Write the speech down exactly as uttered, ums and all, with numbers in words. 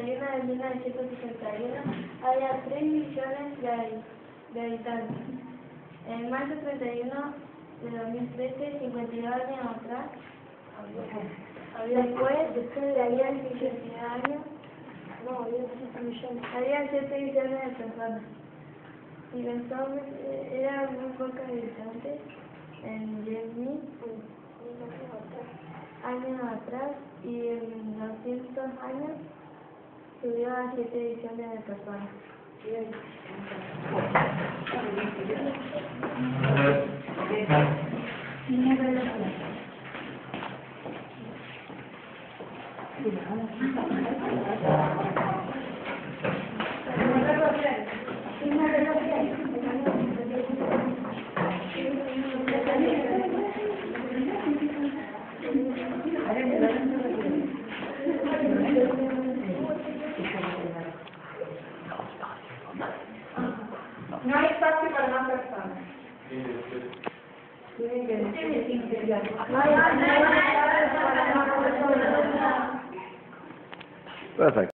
y uno de mil novecientos sesenta y uno había tres millones de, de habitantes. En marzo treinta y uno de dos mil trece, cincuenta y dos años atrás, después, después de había siete años, no, había siete millones. Había siete millones de personas. Y eventualmente eran muy pocos habitantes en diez mil años atrás, y en doscientos años subió a siete millones de personas. No hay espacio para más personas. Tienen que decir. No hay espacio para más personas. Perfect.